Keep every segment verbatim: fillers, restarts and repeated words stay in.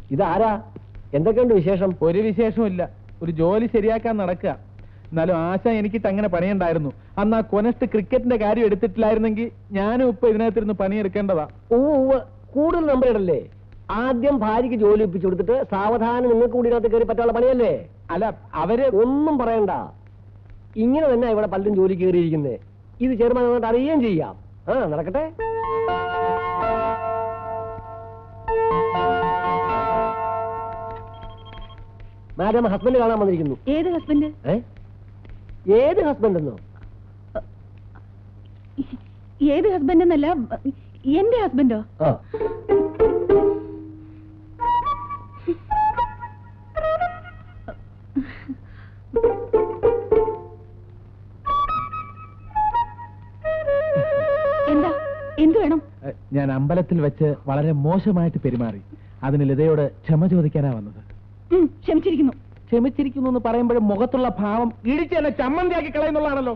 ഇതാരാ? എന്തൊക്കെയുണ്ട് വിശേഷം? ഒരു വിശേഷമില്ല. ഒരു ജോലി ശരിയാക്കാൻ നടക്കുക. എന്നാലും ആശ എനിക്കിട്ട് അങ്ങനെ പണിയുണ്ടായിരുന്നു. അന്ന് ആ കൊനസ്റ്റ് ക്രിക്കറ്റിന്റെ കാര്യം എടുത്തിട്ടില്ലായിരുന്നെങ്കിൽ ഞാനും ഇപ്പൊ ഇതിനകത്തിരുന്ന് പണിയെടുക്കേണ്ടതാ. ഓ, കൂടുതൽ നമ്പർ ഇടല്ലേ. ആദ്യം ഭാര്യയ്ക്ക് ജോലി ഒപ്പിച്ചു കൊടുത്തിട്ട് സാവധാനം നിങ്ങൾക്ക് കൂടി ഇതിനകത്ത് കയറി പറ്റാനുള്ള പണിയല്ലേ? അല്ല, അവര് ഒന്നും പറയണ്ട. ഇങ്ങനെ തന്നെ ഇവിടെ പലരും ജോലി കയറിയിരിക്കുന്നത്. ഇത് ചെയർമാൻ വന്നിട്ട് അറിയുകയും ചെയ്യാം. ആ, നടക്കട്ടെ. മാഡം, ഹസ്ബൻഡ് കാണാൻ വന്നിരിക്കുന്നു. ഏത് ഹസ്ബൻഡ്? ഏത് ഹസ്ബൻഡ് എന്നോ? ഏത് ഹസ്ബൻഡ് എന്നല്ല, എന്റെ ഹസ്ബൻഡോ? എന്താ? എന്ത് വേണം? ഞാൻ അമ്പലത്തിൽ വെച്ച് വളരെ മോശമായിട്ട് പെരുമാറി. അതിന് ലതയോട് ക്ഷമ ചോദിക്കാനാ വന്നത്. ക്ഷമിച്ചിരിക്കുന്നു. ക്ഷമിച്ചിരിക്കുന്നു എന്ന് പറയുമ്പോഴും മുഖത്തുള്ള ഭാവം ഇടിച്ച് എന്നെ ചമ്മന്തിയാക്കി കളയുന്നുള്ളതാണല്ലോ.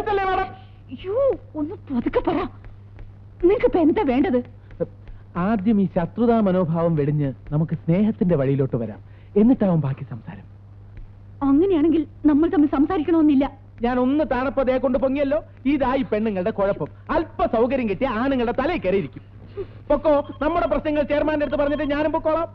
ഒന്ന് പതുക്കെ പറ. നിങ്ങൾക്ക് എന്താ വേണ്ടത്? ആദ്യം ഈ ശത്രുതാ മനോഭാവം വെടിഞ്ഞ് നമുക്ക് സ്നേഹത്തിന്റെ വഴിയിലോട്ട് വരാം. എന്നിട്ടാവും ബാക്കി സംസാരം. അങ്ങനെയാണെങ്കിൽ നമ്മൾ തമ്മിൽ സംസാരിക്കണമെന്നില്ല. ഞാൻ ഒന്ന് താണപ്പതേ കൊണ്ട് പൊങ്ങിയല്ലോ. ഇതായി പെണ്ണുങ്ങളുടെ കുഴപ്പം. അല്പ സൗകര്യം കിട്ടിയ ആണുങ്ങളുടെ തലയിൽ കയറിയിരിക്കും. പൊക്കോ, നമ്മുടെ പ്രശ്നങ്ങൾ ചെയർമാന്റെ അടുത്ത് പറഞ്ഞിട്ട് ഞാനും പൊക്കോളാം.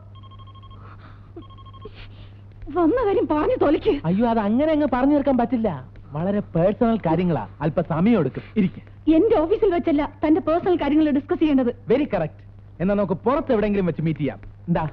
വന്ന കാര്യം പറഞ്ഞു തൊലയ്ക്ക്. അയ്യോ, അത് അങ്ങനെ അങ്ങ് പറഞ്ഞു തീർക്കാൻ പറ്റില്ല. വളരെ പേഴ്സണൽ കാര്യങ്ങളാ. അല്പ സമയം എടുക്കും. ഇരിക്കും. എന്റെ ഓഫീസിൽ വെച്ചല്ല തന്റെ പേഴ്സണൽ കാര്യങ്ങൾ ഡിസ്കസ് ചെയ്യേണ്ടത്. Very correct. എന്നാ നമുക്ക് പുറത്ത് എവിടെയെങ്കിലും വെച്ച് മീറ്റ് ചെയ്യാം. എന്താ?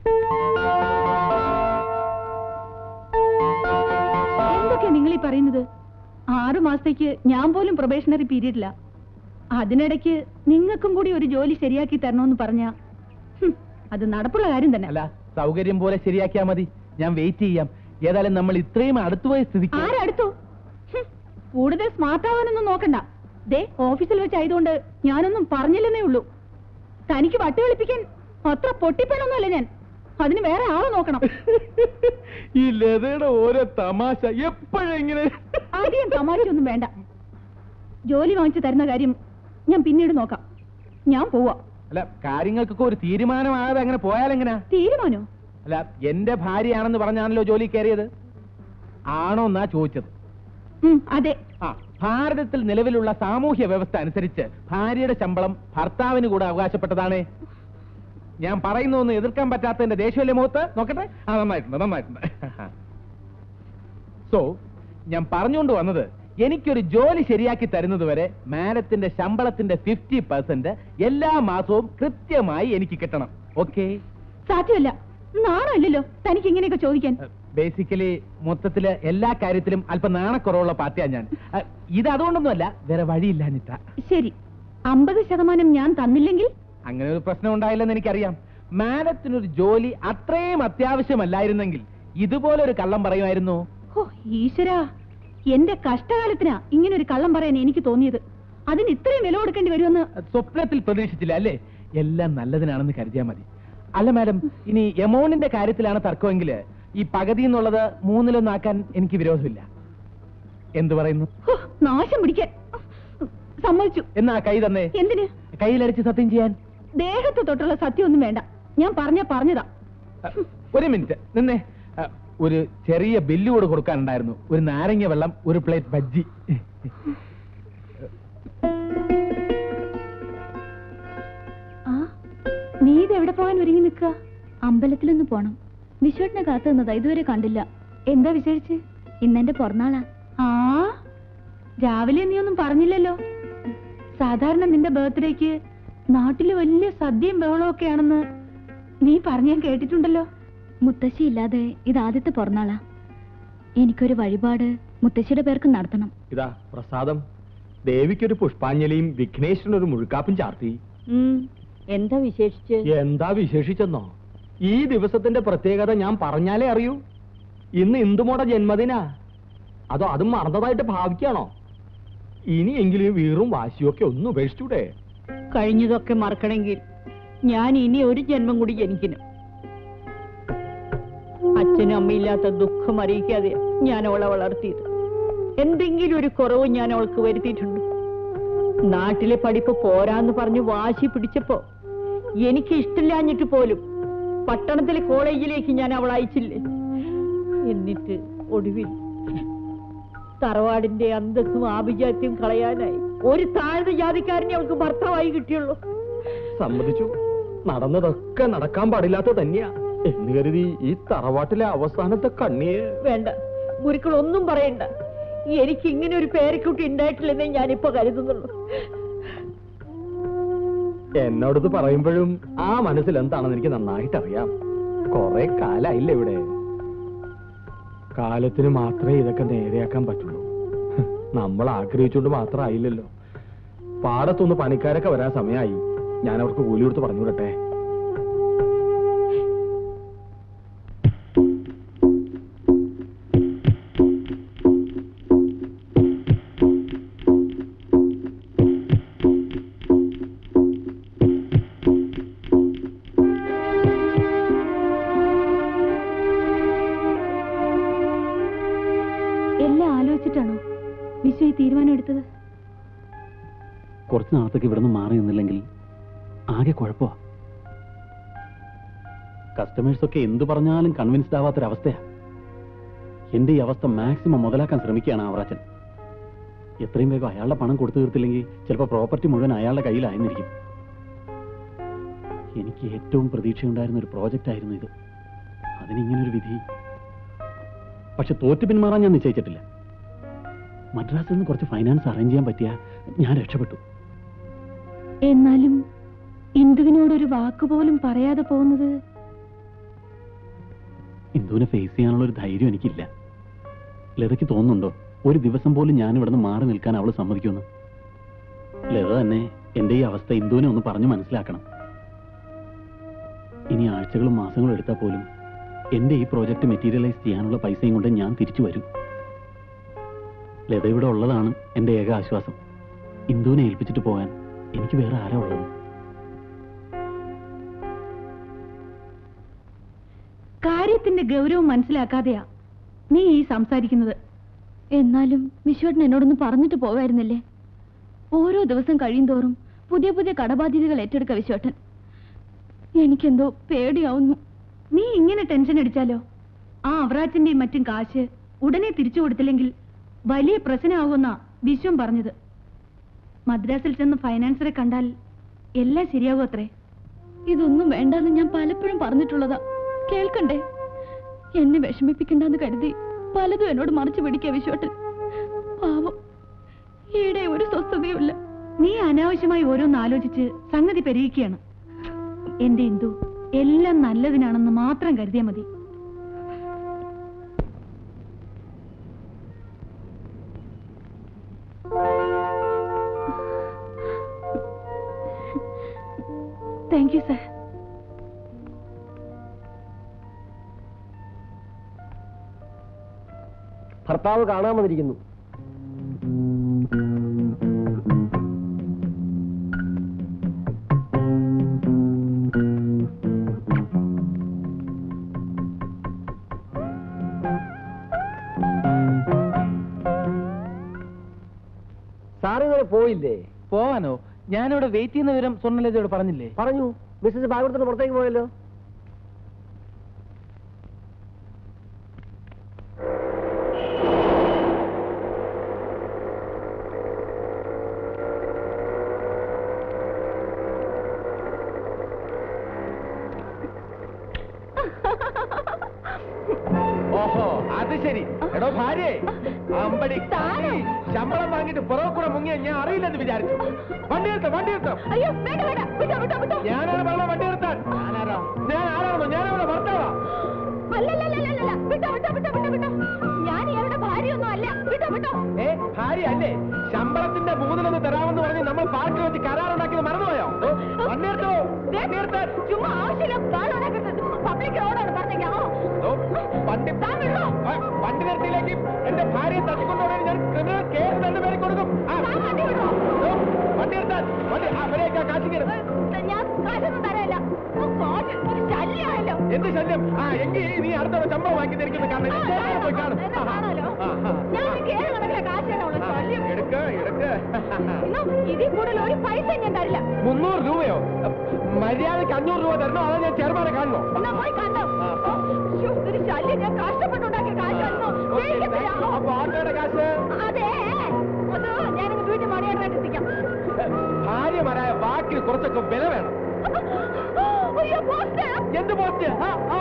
എന്തൊക്കെയാ നിങ്ങൾ ഈ പറയുന്നത്? ആറു മാസത്തേക്ക് ഞാൻ പോലും പ്രൊബേഷണറി പീരീഡില്ല. അതിനിടയ്ക്ക് നിങ്ങൾക്കും കൂടി ഒരു ജോലി ശരിയാക്കി തരണമെന്ന് പറഞ്ഞ അത് നടപ്പുള്ള കാര്യം തന്നെ അല്ല. സൗകര്യം പോലെ ശരിയാക്കിയാ മതി. ഞാൻ വെയിറ്റ് ചെയ്യാം. ഏതായാലും നമ്മൾ ഇത്രയും അടുത്തുപോയ സ്ഥിതിക്ക്. ആരടുത്തു? കൂടുതൽ സ്മാർട്ട് ആവാനൊന്നും നോക്കണ്ട. ദേ, ഓഫീസിൽ വെച്ചായതുകൊണ്ട് ഞാനൊന്നും പറഞ്ഞില്ലെന്നേ ഉള്ളൂ. തനിക്ക് വട്ടി കളിപ്പിക്കാൻ അത്ര പൊട്ടിപ്പണൊന്നുമല്ല ഞാൻ. അതിന് വേറെ ആളെ നോക്കണം. ഈ ലതയുടെ ഓരോ തമാശ എപ്പോഴെങ്ങനെ. ആദ്യം തമാശയൊന്നും വേണ്ട. ജോലി വാങ്ങിച്ചു തരുന്ന കാര്യം ഞാൻ പിന്നീട് നോക്കാം. ഞാൻ പോവാ. അല്ല, കാര്യങ്ങൾക്കൊക്കെ ഒരു തീരുമാനമാകാതെ അങ്ങനെ പോയാലെങ്ങനാ? തീരുമാനോ? അല്ല, എന്റെ ഭാര്യയാണെന്ന് പറഞ്ഞാണല്ലോ ജോലി കയറിയത്. ആണോ എന്നാ ചോദിച്ചത്. അതെ. ആ, ഭാരതത്തിൽ നിലവിലുള്ള സാമൂഹ്യ വ്യവസ്ഥ അനുസരിച്ച് ഭാര്യയുടെ ശമ്പളം ഭർത്താവിന് കൂടെ അവകാശപ്പെട്ടതാണ്. ഞാൻ പറയുന്നൊന്നും എതിർക്കാൻ പറ്റാത്തതിന്റെ ദേഷ്യമല്ലേ മുഖത്ത്? നോക്കട്ടെ. ആ, നന്നായിട്ടുണ്ട്, നന്നായിട്ടുണ്ട്. സോ ഞാൻ പറഞ്ഞുകൊണ്ട് വന്നത്, എനിക്കൊരു ജോലി ശരിയാക്കി തരുന്നത് വരെ മാഡത്തിന്റെ ശമ്പളത്തിന്റെ ഫിഫ്റ്റി പെർസെന്റ് എല്ലാ മാസവും കൃത്യമായി എനിക്ക് കിട്ടണം. ഓക്കെ? സാധ്യമല്ല. നാണല്ലോ തനിക്ക് ഇങ്ങനെയൊക്കെ ചോദിക്കാൻ. ബേസിക്കലി മൊത്തത്തില് എല്ലാ കാര്യത്തിലും അല്പം നാണക്കുറവുള്ള പാർട്ടിയാണ് ഞാൻ. ഇത് അതുകൊണ്ടൊന്നുമല്ല, വേറെ വഴിയില്ലാഞ്ഞിട്ടാ. ശരി, അമ്പത് ശതമാനം ഞാൻ തന്നില്ലെങ്കിൽ? അങ്ങനെ ഒരു പ്രശ്നം ഉണ്ടായില്ലെന്ന് എനിക്കറിയാം. മാഡത്തിനൊരു ജോലി അത്രയും അത്യാവശ്യമല്ലായിരുന്നെങ്കിൽ ഇതുപോലൊരു കള്ളം പറയുമായിരുന്നു. ഓ ഈശ്വരാ, എന്റെ കഷ്ടകാലത്തിനാ ഇങ്ങനെ ഒരു കള്ളം പറയാൻ എനിക്ക് തോന്നിയത്. അതിന് ഇത്രയും വില കൊടുക്കേണ്ടി വരുമെന്ന് സ്വപ്നത്തിൽ പ്രതീക്ഷിച്ചില്ല അല്ലേ? എല്ലാം നല്ലതിനാണെന്ന് കരുതിയാൽ മതി. അല്ല മാഡം, ഇനി എമൗണ്ടിന്റെ കാര്യത്തിലാണ് തർക്കമെങ്കിൽ ഈ പകുതി എന്നുള്ളത് മൂന്നിലൊന്നാക്കാൻ എനിക്ക് വിരോധമില്ല. എന്തു പറയുന്നു? നാശം പിടിക്കാൻ സമ്മതിച്ചു. എന്നാ കൈ തന്നെ. എന്തിന്? കയ്യിലടിച്ച് സത്യം ചെയ്യാൻ. ദേഹത്ത് തൊട്ടുള്ള സത്യമൊന്നും വേണ്ട. ഞാൻ പറഞ്ഞ പറഞ്ഞതാ. ഒരു മിനിറ്റ് നിന്നെ. ഒരു ചെറിയ ബില്ല് കൂടെ കൊടുക്കാനുണ്ടായിരുന്നു. ഒരു നാരങ്ങ വെള്ളം, ഒരു പ്ലേറ്റ് ബജ്ജി. നീ ഇതെവിടെ പോകാൻ ഒരുങ്ങി നിൽക്കുക? അമ്പലത്തിലൊന്ന് പോണം. വിശ്വട്ടിനെ കാത്തു നിന്നതാ, ഇതുവരെ കണ്ടില്ല. എന്താ വിശേഷിച്ച്? ഇന്നെന്റെ പിറന്നാളാ. ആ, രാവിലെ നീ ഒന്നും പറഞ്ഞില്ലല്ലോ. സാധാരണ നിന്റെ ബർത്ത്ഡേക്ക് നാട്ടില് വലിയ സദ്യയും ബഹളവും ഒക്കെയാണെന്ന് നീ പറഞ്ഞ ഞാൻ കേട്ടിട്ടുണ്ടല്ലോ. മുത്തശ്ശി ഇല്ലാതെ ഇത് ആദ്യത്തെ പിറന്നാളാ. എനിക്കൊരു വഴിപാട് മുത്തശ്ശിയുടെ പേർക്ക് നടത്തണം. ഇതാ പ്രസാദം. ദേവിക്കൊരു പുഷ്പാഞ്ജലിയും വിഘ്നേശ്വരനൊരു മുഴുക്കാപ്പും ചാർത്തി. എന്താ വിശേഷിച്ച്? എന്താ വിശേഷിച്ചെന്നോ? ഈ ദിവസത്തിന്റെ പ്രത്യേകത ഞാൻ പറഞ്ഞാലേ അറിയൂ. ഇന്ന് ഇന്ദുമോടെ ജന്മദിനാ. അതോ അതും മറന്നതായിട്ട് ഭാവിക്കാണോ? ഇനിയെങ്കിലും വീറും വാശിയൊക്കെ ഒന്ന് ഉപേക്ഷിച്ചൂടെ? കഴിഞ്ഞതൊക്കെ മറക്കണമെങ്കിൽ ഞാൻ ഇനി ഒരു ജന്മം കൂടി ജനിക്കണം. അച്ഛനും അമ്മയില്ലാത്ത ദുഃഖം അറിയിക്കാതെ ഞാൻ അവളെ വളർത്തിയത്. എന്തെങ്കിലും ഒരു കുറവ് ഞാൻ അവൾക്ക് വരുത്തിയിട്ടുണ്ട്. നാട്ടിലെ പഠിപ്പ് പോരാന്ന് പറഞ്ഞ് വാശി പിടിച്ചപ്പോ എനിക്ക് ഇഷ്ടമില്ലാഞ്ഞിട്ട് പോലും പട്ടണത്തിലെ കോളേജിലേക്ക് ഞാൻ അവൾ അയച്ചില്ലേ. എന്നിട്ട് ഒടുവിൽ തറവാടിന്റെ അന്തസ്സും ആഭിജാത്യം കളയാനായി ഒരു താഴ്ന്ന ജാതിക്കാരനെ അവൾക്ക് ഭർത്താവായി കിട്ടിയുള്ളൂ. സമ്മതിച്ചു, നടന്നതൊക്കെ നടക്കാൻ പാടില്ലാത്ത തന്നെയാ എന്ന് കരുതി ഈ തറവാട്ടിലെ അവസാനത്തെ കണ്ണിയെ. വേണ്ട, ഗുരുക്കളൊന്നും പറയണ്ട. എനിക്ക് ഇങ്ങനെ ഒരു പേരക്കുട്ടി ഉണ്ടായിട്ടില്ലെന്നേ ഞാനിപ്പോ കരുതുന്നുള്ളൂ. എന്നോടത് പറയുമ്പോഴും ആ മനസ്സിൽ എന്താണെന്ന് എനിക്ക് നന്നായിട്ട് അറിയാം. കുറെ കാലായില്ല ഇവിടെ. കാലത്തിന് മാത്രമേ ഇതൊക്കെ നേരെയാക്കാൻ പറ്റുള്ളൂ. നമ്മൾ ആഗ്രഹിച്ചുകൊണ്ട് മാത്രം ആയില്ലല്ലോ. പാടത്തൊന്ന് പണിക്കാരൊക്കെ വരാൻ സമയമായി. ഞാൻ അവർക്ക് കൂലി കൊടുത്ത് പറഞ്ഞു വിടട്ടെ. എല്ലാം ആലോചിച്ചിട്ടാണോ വിശ്വ ഈ തീരുമാനം എടുത്തത്? കുറച്ച് നാളത്തേക്ക് ഇവിടെ നിന്ന് മാറി നിന്നില്ലെങ്കിൽ ആകെ കുഴപ്പമാ. കസ്റ്റമേഴ്സൊക്കെ എന്തു പറഞ്ഞാലും കൺവിൻസ്ഡ് ആവാത്തൊരവസ്ഥയാ. എന്റെ ഈ അവസ്ഥ മാക്സിമം മുതലാക്കാൻ ശ്രമിക്കുകയാണ് അവറാച്ചൻ. എത്രയും വേഗം അയാളുടെ പണം കൊടുത്തു തീർത്തില്ലെങ്കിൽ ചിലപ്പോൾ പ്രോപ്പർട്ടി മുഴുവൻ അയാളുടെ കയ്യിലായിരുന്നിരിക്കും. എനിക്ക് ഏറ്റവും പ്രതീക്ഷയുണ്ടായിരുന്ന ഒരു പ്രോജക്റ്റ് ആയിരുന്നു ഇത്. അതിനിങ്ങനൊരു വിധി. പക്ഷെ തോറ്റു പിന്മാറാൻ ഞാൻ നിശ്ചയിച്ചിട്ടില്ല. മദ്രാസിൽ നിന്ന് കുറച്ച് ഫൈനാൻസ് അറേഞ്ച് ചെയ്യാൻ പറ്റിയ ഞാൻ രക്ഷപ്പെട്ടു. എന്നാലും ഇന്ദുവിനോടൊരു വാക്കുപോലും പറയാതെ പോകുന്നത്. ഇന്ദുവിനെ ഫേസ് ചെയ്യാനുള്ള ഒരു ധൈര്യം എനിക്കില്ല. ലതയ്ക്ക് തോന്നുന്നുണ്ടോ ഒരു ദിവസം പോലും ഞാൻ ഇവിടെ നിന്ന് മാറി നിൽക്കാൻ അവൾ സമ്മതിക്കുമെന്ന്? ലത തന്നെ എന്റെ ഈ അവസ്ഥ ഇന്ദുവിനെ ഒന്ന് പറഞ്ഞു മനസ്സിലാക്കണം. ഇനി ആഴ്ചകളും മാസങ്ങളും എടുത്താൽ പോലും എന്റെ ഈ പ്രോജക്റ്റ് മെറ്റീരിയലൈസ് ചെയ്യാനുള്ള പൈസയും കൊണ്ട് ഞാൻ തിരിച്ചു വരും. ലത ഇവിടെ ഉള്ളതാണ് എന്റെ ഏക ആശ്വാസം. ഇന്ദുവിനെ ഏൽപ്പിച്ചിട്ട് പോകാൻ എനിക്ക് വേറെ ആരാ ഉള്ളത്? കാര്യത്തിന്റെ ഗൗരവം മനസ്സിലാക്കാതെയാ നീ ഈ സംസാരിക്കുന്നത്. എന്നാലും വിശ്വേട്ടൻ എന്നോടൊന്ന് പറഞ്ഞിട്ട് പോകായിരുന്നില്ലേ? ഓരോ ദിവസം കഴിയുന്തോറും പുതിയ പുതിയ കടബാധ്യതകൾ ഏറ്റെടുക്ക വിശ്വേട്ടൻ. എനിക്കെന്തോ പേടിയാവുന്നു. നീ ഇങ്ങനെ ടെൻഷൻ അടിച്ചാലോ? ആ അവറാച്ചന്റെയും മറ്റും കാശ് ഉടനെ തിരിച്ചു കൊടുത്തില്ലെങ്കിൽ വലിയ പ്രശ്നമാകുമെന്നാ വിശ്വം പറഞ്ഞത്. മദ്രാസിൽ ചെന്ന് ഫൈനാൻസറെ കണ്ടാൽ എല്ലാം ശരിയാകും അത്രേ. ഇതൊന്നും വേണ്ടെന്ന് ഞാൻ പലപ്പോഴും പറഞ്ഞിട്ടുള്ളതാ. കേൾക്കണ്ടേ? എന്നെ വിഷമിപ്പിക്കണ്ടെന്ന് കരുതി പലതും എന്നോട് മറിച്ചു പിടിക്കുക വിശ്വേട്ടൻ. പാവം, ഈടെ ഒരു സ്വസ്ഥതയുമില്ല. നീ അനാവശ്യമായി ഓരോന്ന് ആലോചിച്ച് സംഗതി പെരുകിക്കുകയാണ്. എന്റെ ഇന്ദു എല്ലാം നല്ലതിനാണെന്ന് മാത്രം കരുതിയാൽ മതി. Thank you sir. ഭർത്താവ് കാണാൻ വന്നിരിക്കുന്നു. സാറിങ്ങനെ പോയില്ലേ? പോവാനോ? ഞാനിവിടെ വെയിറ്റ് ചെയ്യുന്ന വിവരം സ്വർണ്ണലതയോട് പറഞ്ഞില്ലേ? പറഞ്ഞു. മിസ്സസ് ബാഗുടത്തിന് പുറത്തേക്ക് പോയല്ലോ. ഓഹോ, അത് ശരി. എടോ ഭാര്യ, അമ്പടി ശമ്പളം വാങ്ങിട്ട് പുറകെ കൂടെ മുങ്ങിയ ഞാൻ അറിയില്ലെന്ന് വിചാരിച്ചു. വണ്ടി എടുത്തോ, വണ്ടി എടുത്തോ. അയ്യോ വേണ്ട വേണ്ട, വിട്ടോ വിട്ടോ വിട്ടോ. ഞാനാണ് പറഞ്ഞ വണ്ടി എടുത്താൻ. ഞാനാരോ? ഞാൻ ആരാണോ? ഞാനവിടെ ഭർത്താവാ. അല്ലല്ലല്ലല്ല, വിട്ടോ വിട്ടോ വിട്ടോ വിട്ടോ വിട്ടോ. ഞാൻ ഇയാളുടെ ഭാര്യയൊന്നും അല്ല. വിട്ടോ വിട്ടോ. ഏ ഭാര്യ അല്ലേ? ശമ്പളത്തിന്റെ മൂന്നിലൊന്ന് തരാമെന്ന് പറഞ്ഞ് നമ്മൾ പാർക്കിൽ വെച്ച് കരാറുണ്ടാക്കിയത് മറന്നുപോയോ? വണ്ടി എടുത്തോ, വണ്ടി എടുത്താൻ. ചുമ്മാ ആവശ്യമില്ല പബ്ലിക് റോഡാണ് പറഞ്ഞേക്കാമോ? വണ്ടി വണ്ടി നിർത്തിയിലേക്ക് എന്റെ ഭാര്യയെ തട്ടിക്കൊണ്ടുപോകാൻ ഞാൻ ക്രിമിനൽ കേസ് രണ്ടുപേരെ കൊടുക്കും. വണ്ടി എടുത്താൽ വണ്ടി അവരെയൊക്കെ കാശിക്കരുത്. ഞാൻ കാശൊന്നും തരല്ല. ഒരു ശല്യമായല്ലോ. എന്ത് ശല്യം? ആ എങ്കിൽ നീ അടുത്ത ശമ്പളം വാങ്ങി തരിക്കുന്ന കാരണം പോയി കാണും. ഞാൻ കേരള കണക്കിലെ കാശാണുള്ള ശല്യം. എടുക്ക എടുക്ക ഇതിൽ കൂടുതൽ ഒരു പൈസ ഞാൻ തരില്ല. മുന്നൂറ് രൂപയോ? മര്യാദക്ക് അഞ്ഞൂറ് രൂപ തരണോ അതോ ഞാൻ ചെറുമാനെ കാണണോ? എന്നാ പോയി കണ്ടോ. ശ്ശോ, ഇതൊരു ശല്യം. ഞാൻ കഷ്ടപ്പെട്ടുണ്ടാക്കിയ കാശായിരുന്നു. എനിക്ക് തരാമോ? അപ്പൊ ഓട്ടോയുടെ കാശ്? അതെ, അത് ഞാനിങ്ങ് വീട്ടിൽ മണിയായിട്ട് എത്തിക്കാം. ഭാര്യമാരായ വാക്കിന് കുറച്ചൊക്കെ വില വേണം. അയ്യോ, പോസ്റ്റ്. എന്ത് പോസ്റ്റ്? ആ, ആ.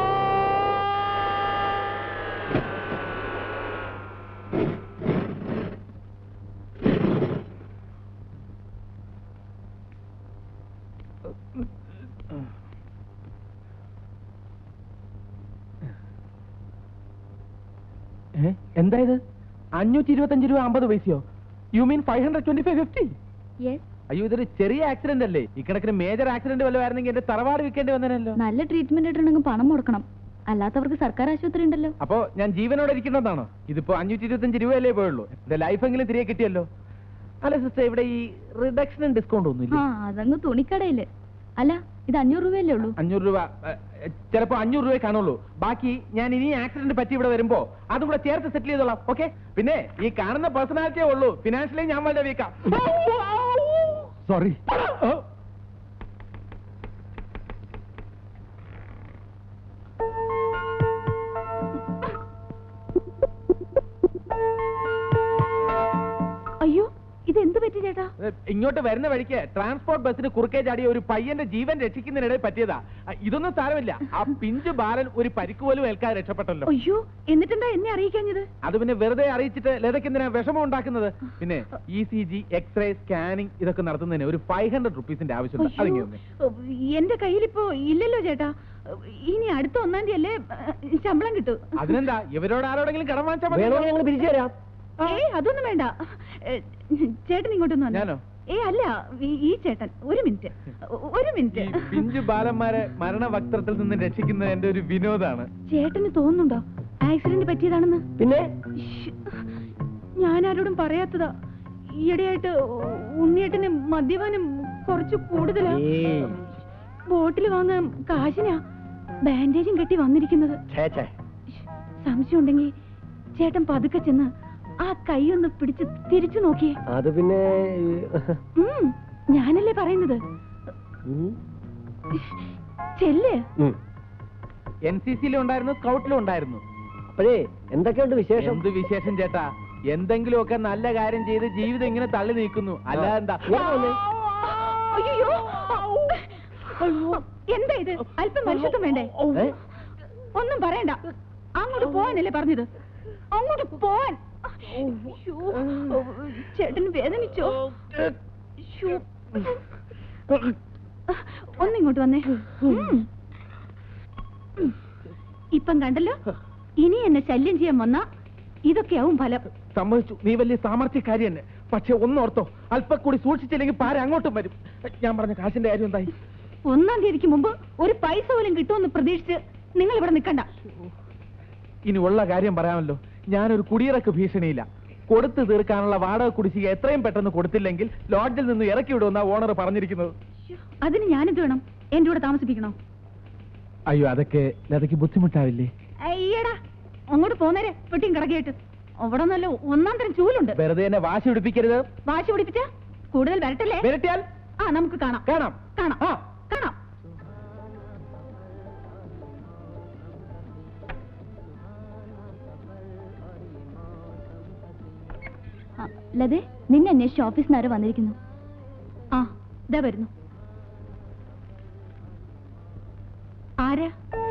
എന്തായത്? അഞ്ഞൂറ്റി ഇരുപത്തഞ്ച് രൂപ അമ്പത് പൈസയോ? You mean five hundred twenty five fifty? അയ്യോ, ഇതൊരു ചെറിയ ആക്സിഡന്റ് അല്ലേ? ഇക്കണക്കിന് മേജർ ആക്സിഡന്റ് വല്ലതായിരുന്നെങ്കിൽ എന്റെ തറവാട് വിൽക്കേണ്ടി വന്നേനല്ലോ. നല്ല ട്രീറ്റ്മെന്റ് ഇട്ടുണ്ടെങ്കിൽ പണം മുടക്കണം, അല്ലാത്തവർക്ക് സർക്കാർ ആശുപത്രി ഉണ്ടല്ലോ. അപ്പോ ഞാൻ ജീവനോടെ ഇരിക്കുന്നതാണോ? ഇതിപ്പോ അഞ്ഞൂറ്റി ഇരുപത്തഞ്ച് രൂപയല്ലേ പോയുള്ളൂ. എന്റെ ലൈഫെങ്കിലും തിരികെ കിട്ടിയല്ലോ. അല്ല സിസ്റ്റർ, ഇവിടെ ഈ റിഡക്ഷനും ഡിസ്കൗണ്ട് ഒന്നുമില്ല? ആ, അതങ്ങ് തുണിക്കടയില്. അല്ല, ഇത് അഞ്ഞൂറ് രൂപയല്ലേ ഉള്ളൂ. അഞ്ഞൂറ് രൂപ ചിലപ്പോ അഞ്ഞൂറ് രൂപയെ കാണുള്ളൂ. ബാക്കി ഞാൻ ഇനി ആക്സിഡന്റ് പറ്റി ഇവിടെ വരുമ്പോ അതും കൂടെ ചേർത്ത് സെറ്റിൽ ചെയ്തോളാം. ഓക്കെ? പിന്നെ ഈ കാണുന്ന പേഴ്സണാലിറ്റിയേ ഉള്ളൂ, ഫിനാൻഷ്യലി ഞാൻ വളരെ വീക്കാം. സോറി. അയ്യോ, ഇത് എന്ത് പറ്റി ചേട്ടാ? ഇങ്ങോട്ട് വരുന്ന വഴിക്ക് ട്രാൻസ്പോർട്ട് ബസ്സിന് കുറുക്കേ ചാടിയ ഒരു പയ്യന്റെ ജീവൻ രക്ഷിക്കുന്നതിനിടെ പറ്റിയതാ. ഇതൊന്നും സാരമില്ല. ആ പിഞ്ചു ബാലൻ ഒരു പരിക്ക് പോലും ഏൽക്കാതെ രക്ഷപ്പെട്ടല്ലോ. അയ്യോ, എന്നിട്ടെന്താ എന്നെ അറിയിക്കാഞ്ഞത്? അത് പിന്നെ വെറുതെ അറിയിച്ചിട്ട് ലതയ്ക്ക് എന്തിനാ വിഷമം ഉണ്ടാക്കുന്നത്? പിന്നെ E C G, x-ray, scanning ഇതൊക്കെ നടത്തുന്നതിന് ഒരു ഫൈവ് ഹൺഡ്രഡ് റുപ്പീസിന്റെ ആവശ്യമുണ്ട്. അതിങ്ങനെ എന്റെ കയ്യിലിപ്പോ ഇല്ലല്ലോ ചേട്ടാ. ഇനി അടുത്ത ഒന്നാം തീയതി അല്ലേ ശമ്പളം കിട്ടും. അതിനെന്താ, ഇവരോട് ആരോടെങ്കിലും കടം വാങ്ങിച്ചാൽ മതി. വേണമെങ്കിൽ ഞങ്ങൾ പിരിച്ചു തരാം. ഏയ്, അതൊന്നും വേണ്ട. ചേട്ടൻ ഇങ്ങോട്ടൊന്നും ഞാനോ? ഏ അല്ല, ഈ ചേട്ടൻ. ഒരു മിനിറ്റ്, ഒരു മിനിറ്റ്. ഈ പിഞ്ചു ബാലന്മാരെ മരണവക്ത്രത്തിൽ നിന്ന് രക്ഷിക്കുന്നത് എന്റെ ഒരു വിനോദാണ്. ചേട്ടന് തോന്നുന്നുണ്ടോ ആക്സിഡന്റ് പറ്റിയതാണെന്ന്? പിന്നെ ഞാൻ ആരോടും പറയാത്തതാ. ഈയിടെയായിട്ട് ഉണ്ണിയേട്ടന് മദ്യപാനം കുറച്ച് കൂടുതലാ. ബോട്ടിൽ വാങ്ങാൻ കാശിനാ ബാൻഡേജും കെട്ടി വന്നിരിക്കുന്നത്. സംശയം ഉണ്ടെങ്കിൽ ചേട്ടൻ പതുക്കെ ചെന്ന് ആ കൈ ഒന്ന് പിടിച്ച് തിരിച്ചു നോക്കിയേ. അത് പിന്നെ ഞാനല്ലേ പറയുന്നത്. ചെല്ല്. എൻ സി സിയിലും ഉണ്ടായിരുന്നു, സ്കൗട്ടിലും ഉണ്ടായിരുന്നു. അപ്പോഴേ എന്തൊക്കെയുണ്ട് വിശേഷം? എന്ത് വിശേഷം ചേട്ടാ? എന്തെങ്കിലുമൊക്കെ നല്ല കാര്യം ചെയ്ത് ജീവിതം ഇങ്ങനെ തള്ളി നീക്കുന്നു. അല്ലാതെന്താ? അയ്യോ, എന്താ ഇത്? അല്പം മനുഷ്യത്വം വേണ്ടേ? ഒന്നും പറയണ്ട. അങ്ങോട്ട് പോവാനല്ലേ പറഞ്ഞത്? അങ്ങോട്ട് പോവാൻ. ചേട്ടന് വേദനിച്ചോ? ഒന്നിങ്ങോട്ട് വന്നേ. ഇപ്പം കണ്ടല്ലോ, ഇനി എന്നെ ശല്യം ചെയ്യാൻ വന്ന ഇതൊക്കെയാവും ഫലം. സമ്മതിച്ചു, നീ വലിയ സാമർത്ഥ്യക്കാരി തന്നെ. പക്ഷെ ഒന്നോർത്തോ, അല്പം കൂടി സൂക്ഷിച്ചില്ലെങ്കിൽ പാര അങ്ങോട്ടും വരും. ഞാൻ പറഞ്ഞ കാശിന്റെ കാര്യം എന്തായി? ഒന്നാം തീയതിക്ക് മുമ്പ് ഒരു പൈസ പോലും കിട്ടുമെന്ന് പ്രതീക്ഷിച്ച് നിങ്ങൾ ഇവിടെ നിൽക്കണ്ട. ഇനി ഉള്ള കാര്യം പറയാമല്ലോ. ഞാനൊരു കുടിയിറക്ക് ഭീഷണിയില്ല. കൊടുത്തു തീർക്കാനുള്ള വാടക കുടിശ്ശിക എത്രയും പെട്ടെന്ന് കൊടുത്തില്ലെങ്കിൽ ലോഡ്ജിൽ നിന്ന് ഇറക്കി വിടുമെന്നാ ഓണർ പറഞ്ഞിരിക്കുന്നത്. അതിന് ഞാനെന്ത് വേണം? എന്റെ കൂടെ താമസിപ്പിക്കണോ? അയ്യോ, അതൊക്കെ അതൊക്കെ ബുദ്ധിമുട്ടാവില്ലേ? അയ്യടാ, അങ്ങോട്ട് പോന്നേരെ പെട്ടിയും കിടക്കിയിട്ട്. അവിടെ നല്ല ഒന്നാം തരം ചൂലുണ്ട്. വെറുതെ എന്നെ വാശി പിടിപ്പിക്കരുത്. വാശി പിടിപ്പിച്ച കൂടുതൽ വരട്ടല്ലേ? വരട്ടിയാൽ ആ, നമുക്ക് കാണാം കാണാം കാണാം ആ കാണാം. ലതേ, നിന്നെ അന്വേഷിച്ച് ഓഫീസിൽ നിന്ന് ആരോ വന്നിരിക്കുന്നു. ആ, ഇതാ വരുന്നു. ആരാ?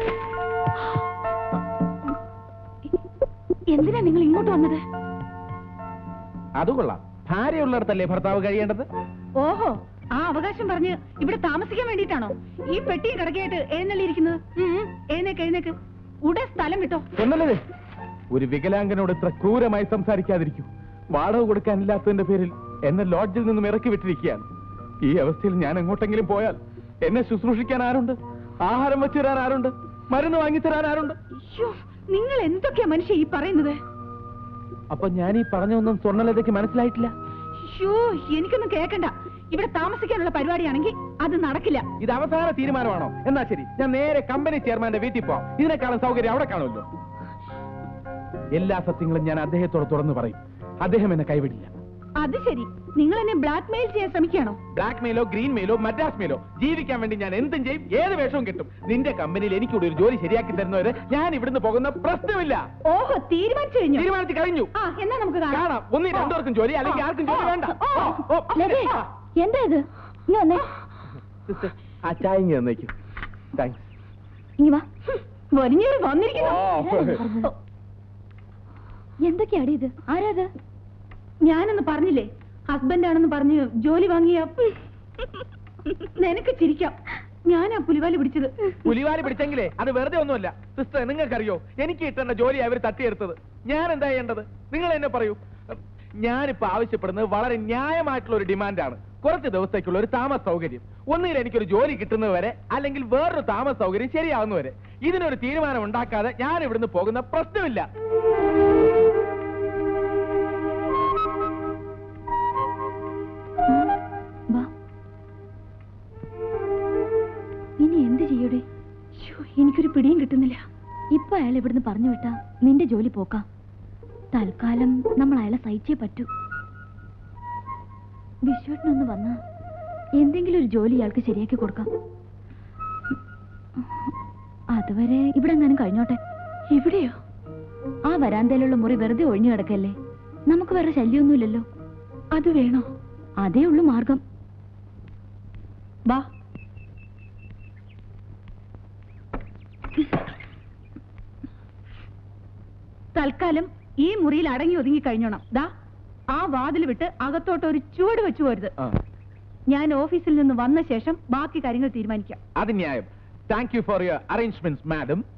എന്തിനാ നിങ്ങൾ ഇങ്ങോട്ട് വന്നത്? അത് കൊള്ളാം. ഭാര്യയുള്ളിടത്തല്ലേ ഭർത്താവ് കഴിയേണ്ടത്? ഓഹോ, ആ അവകാശം പറഞ്ഞ് ഇവിടെ താമസിക്കാൻ വേണ്ടിയിട്ടാണോ ഈ പെട്ടിയും കിടക്കയായിട്ട് എഴുന്നള്ളിയിരിക്കുന്നത്? എഴുന്നേക്ക് എഴുന്നേക്ക്, ഉടൻ സ്ഥലം വിട്ടോ. ഒന്നല്ലേ, ഒരു വികലാംഗനോട് ഇത്ര ക്രൂരമായി സംസാരിക്കാതിരിക്കൂ. വാടക കൊടുക്കാനില്ലാത്തതിന്റെ പേരിൽ എന്നെ ലോഡ്ജിൽ നിന്നും ഇറക്കി വിട്ടിരിക്കുകയാണ്. ഈ അവസ്ഥയിൽ ഞാൻ എങ്ങോട്ടെങ്കിലും പോയാൽ എന്നെ ശുശ്രൂഷിക്കാൻ ആരുണ്ട്? ആഹാരം വെച്ചു തരാൻ ആരുണ്ട്? മരുന്ന് വാങ്ങിത്തരാൻ ആരുണ്ട്? നിങ്ങൾ എന്തൊക്കെയാ മനുഷ്യ ഈ പറയുന്നത്? അപ്പൊ ഞാൻ ഈ പറഞ്ഞൊന്നും സ്വർണ്ണലതയ്ക്ക് മനസ്സിലായിട്ടില്ല. എനിക്കൊന്നും കേൾക്കണ്ട. ഇവിടെ താമസിക്കാനുള്ള പരിപാടിയാണെങ്കിൽ അത് നടക്കില്ല. ഇത് അവസാന തീരുമാനമാണോ? എന്നാ ശരി, ഞാൻ നേരെ കമ്പനി ചെയർമാന്റെ വീട്ടിൽ പോവാം. ഇതിനേക്കാളും സൗകര്യം അവിടെ കാണുമല്ലോ. എല്ലാ സത്യങ്ങളും ഞാൻ അദ്ദേഹത്തോട് തുറന്നു പറയും. അദ്ദേഹം എന്നെ കൈവിടില്ല. അത് ശരി, നിങ്ങൾ എന്നെ ബ്ലാക്ക് മെയിൽ ചെയ്യാൻ ശ്രമിക്കുകയാണോ? ബ്ലാക്ക് മെയിലോ ഗ്രീൻ മെയിലോ മദ്രാസ് മെയിലോ ജീവിക്കാൻ വേണ്ടി ഞാൻ എന്തും ചെയ്യും, ഏത് വേഷവും കിട്ടും. നിന്റെ കമ്പനിയിൽ എനിക്കൂടെ ഒരു ജോലി ശരിയാക്കി തരുന്നവരെ ഞാൻ ഇവിടുന്ന് പോകുന്ന പ്രശ്നമില്ല. ഓഹോ, തീരുമാനിച്ചു കഴിഞ്ഞു. തീരുമാനിച്ചു കഴിഞ്ഞു. ആ, എന്നാ നമുക്ക് കാണാം. കാണാം. ഒന്നി രണ്ടുപേർക്കും ജോലി, അല്ലെങ്കിൽ ആർക്കും ജോലി വേണ്ട. ലതേ, എന്താ ഇത്? ഇനി വന്നേ, സിസ്റ്റർ, ആ ചായ ഇങ്ങ് തന്നേക്കും. താങ്ക്സ്. ഇനി വാ. വലിഞ്ഞൊരു വന്നിരിക്കുന്നു. എന്തൊക്കെയാടി ഇത്? ആരാത്? ഞാനൊന്ന് പറഞ്ഞില്ലേ, ഹസ്ബൻഡ് ആണെന്ന് പറഞ്ഞ് ജോലി വാങ്ങിയ. നിനക്ക് ചിരിക്കാം, ഞാനാ പുലിവാലി പിടിച്ചത്. പുലിവാലി പിടിച്ചെങ്കിലേ അത് വെറുതെ ഒന്നുമല്ല സിസ്റ്റർ. നിങ്ങൾക്കറിയോ, എനിക്ക് കിട്ടേണ്ട ജോലി അവർ തട്ടിയെടുത്തത്. ഞാൻ എന്താ ചെയ്യേണ്ടത്? നിങ്ങൾ എന്നെ പറയൂ. ഞാനിപ്പോ ആവശ്യപ്പെടുന്നത് വളരെ ന്യായമായിട്ടുള്ള ഒരു ഡിമാൻഡാണ്. കുറച്ച് ദിവസത്തേക്കുള്ള ഒരു താമസ സൗകര്യം. ഒന്നുകിൽ എനിക്കൊരു ജോലി കിട്ടുന്നത് വരെ, അല്ലെങ്കിൽ വേറൊരു താമസ സൗകര്യം ശരിയാവുന്നവരെ. ഇതിനൊരു തീരുമാനം ഉണ്ടാക്കാതെ ഞാൻ ഇവിടുന്ന് പോകുന്ന പ്രശ്നമില്ല. ഇനി എന്ത് ചെയ്യൂടെ? എനിക്കൊരു പിടിയും കിട്ടുന്നില്ല. ഇപ്പൊ അയാൾ ഇവിടുന്ന് പറഞ്ഞു വിട്ടാ നിന്റെ ജോലി പോക്കാം. തൽക്കാലം നമ്മൾ അയാളെ സഹിച്ചേ പറ്റൂ. വിശ്വട്ടിനൊന്ന് വന്നാ എന്തെങ്കിലും ഒരു ജോലി ഇയാൾക്ക് ശരിയാക്കി കൊടുക്കാം. അതുവരെ ഇവിടെ എങ്ങാനും കഴിഞ്ഞോട്ടെ. ഇവിടെയോ? ആ വരാന്തയിലുള്ള മുറി വെറുതെ ഒഴിഞ്ഞു കിടക്കല്ലേ, നമുക്ക് വേറെ ശല്യമൊന്നുമില്ലല്ലോ. അത് വേണോ? അതേ ഉള്ളൂ മാർഗം. വാ. തൽക്കാലം ഈ മുറിയിൽ അടങ്ങി ഒതുങ്ങി കഴിഞ്ഞോണം. ദാ, ആ വാതിൽ വിട്ട് അകത്തോട്ട് ഒരു ചുവട് വെച്ചു പോരുത്. ഞാൻ ഓഫീസിൽ നിന്ന് വന്ന ശേഷം ബാക്കി കാര്യങ്ങൾ തീരുമാനിക്കാം. അത് ന്യായം. Thank you for your arrangements madam.